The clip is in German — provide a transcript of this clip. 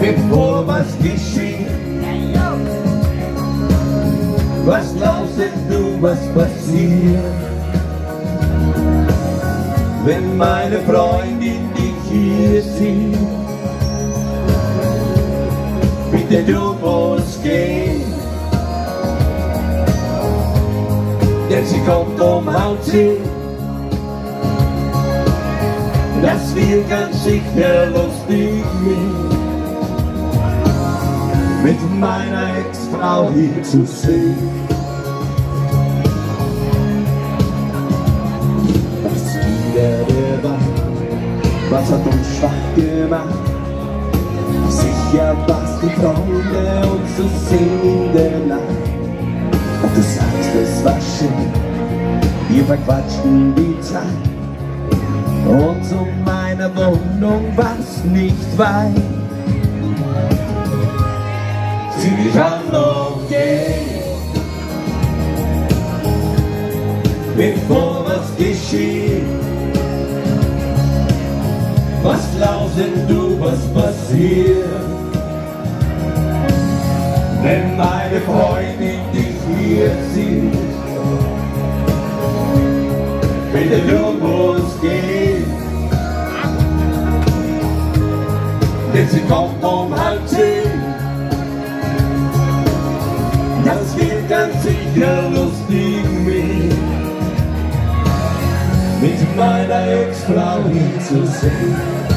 bevor was geschieht. Was glaubst denn du, was passiert, wenn meine Freundin dich hier sieht? Bitte, du musst gehen, denn sie kommt um 9:30. Das wird ganz sicher lustig mit meiner Ex-Frau hier zu sehen. Was wieder der Wein, was hat uns schwach gemacht? Sicher war's die Freunde und zu sehen in der Nacht. Und du sagst, es war schön, wir verquatschten die Zeit. Und zu meiner Wohnung war's nicht weit. Zieh dich an und geh, bevor was geschieht. Was glaubst denn du, was passiert, wenn meine Freundin dich hier sieht? Bitte, du musst gehen, denn sie kommt um 9:30. Das wird ganz sicher lustig mit meiner Ex-Frau hier zu sehen.